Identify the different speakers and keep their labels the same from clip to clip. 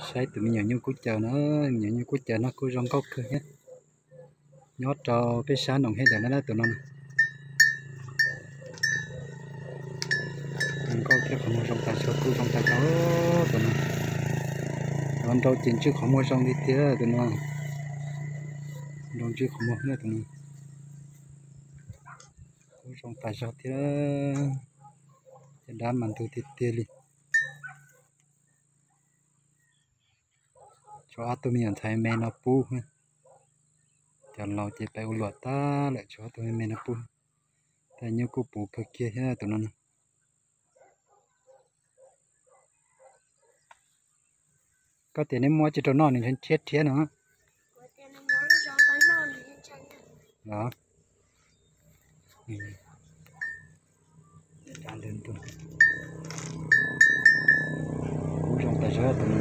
Speaker 1: sai tụi mình nhiều như cú chờ nó nhiều như cú chờ nó cú rong cốc cơ nhé nhót cho cái sáng đồng hết rồi nó tụi nó có cái không mua rong tài số cú rong tài số tụi nó còn đâu chuyện chứ không mua rong đi tía tụi nó đâu chứ không mua nữa tụi nó cú rong tài số tía đám mình tụi tía đi cho tụi mình thấy mẹ nó pu cho lâu chỉ phải uổng ta lại cho tụi mình nó pu tại như cô pu cực kia hết tụi nó có tiền em mua cho tụi nó nên chết chết nữa đó ăn lên tụi cũng trong tài sản tụi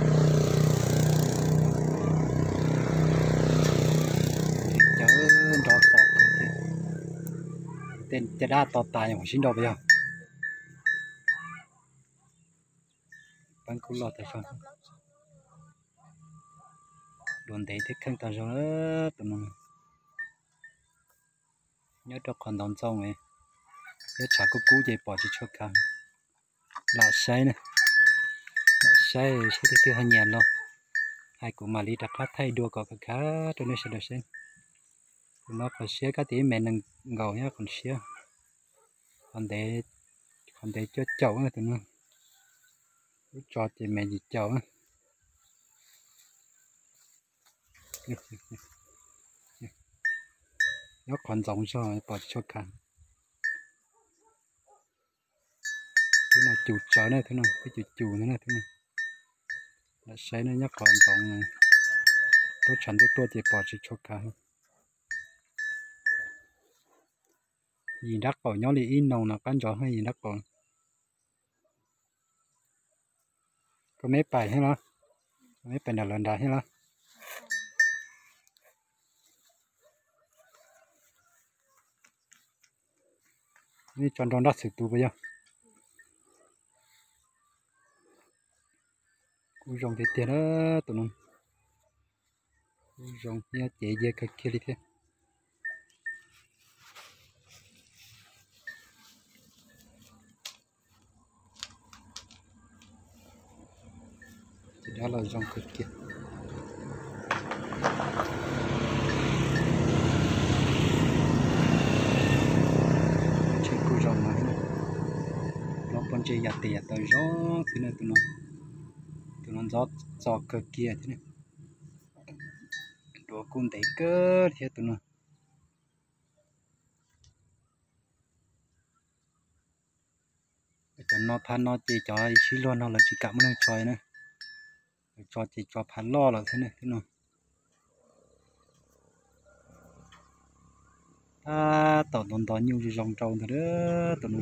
Speaker 1: tênจะได้ต่อตายของชิ้นดอกไปยังปังกุหลาบแต่ชงโดนเตะที่ข้างตาชงตัวนึงnhớ cho còn đòn xong ấy nhớ chả có cú gì bỏ chỉ cho càng là sai nè là sai sẽ thứ hai nhàn luôn hai của mà lý đặt phát thay đua có cái khá cho nên sẽ được xem nó còn xé cái tí mẹ nâng gầu nhá còn xé còn để cho chậu nữa tụi nó cho thì mẹ gì chậu á nó còn rộng cho bỏ cho cả cái nào chủ chợ này thế nào cái chủ nữa này thế nào là xây nó nhắc còn rộng tôi chẳng được tôi thì bỏ cho cả gì đắt bỏ nhỏ thì in nồng là căn gió hay gì đắt bỏ có mấy bài hay lo mấy bài nào lần đại hay loนี่จอนโดนดัดสึกตัวไปยังกูยองเตี้ยๆนะตัวนั้นกูยองเนี่ยเจ๊ๆกับเกลีเท่จะได้เรายองกับเกลีcon chơi giặt tiệt tới gió thế này tụi nó gió cực kia thế này đồ cung thấy cơ thế tụi nó cho nó phan nó chỉ cho xí luôn nó là chỉ cảm ơn trời nữa cho chỉ cho phan lo là thế này thế nào ta tỏ đồn tỏ nhiều gì rong trâu thôi đó tụi nó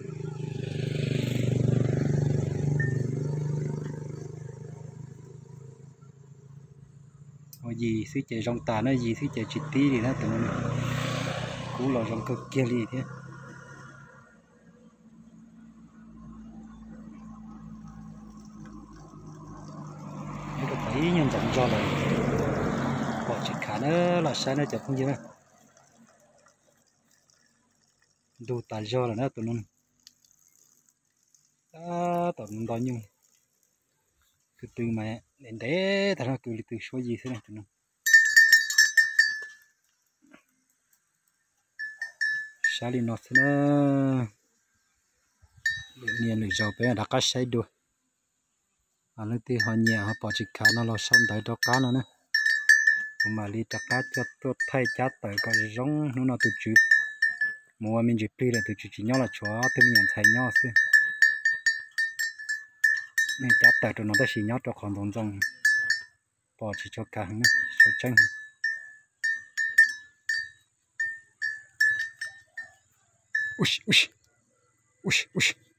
Speaker 1: gì xí chạy rong tà nó gì xí chạy chít tí thì nó tụi nó cú lò rong cực kia đi thế nó được thấy nhân rộng cho là bỏ chít khá nó là sai nó chả không gì đâu đồ tà do là nó tụi nó tụi nó đó nhưng từ mà đến đấy ta cứ từ số gì thế này tụi nó sao đi nó thế nó liền được giàu bé đã cắt say được anh ấy thì họ nhẹ họ bỏ chỉ cá nó lo xong tới đó cá nữa mà đi chặt cá cho tôi thay chát tới cái giống nó từ chữ mua mình chỉ là từ chữ chỉ nhau là chó tôi mình nhận thấy nhau xí nên chát tới tụi nó đã xí nhau cho còn tồn trong bỏ chỉ cho cá nữa cho chân ush ush ush ush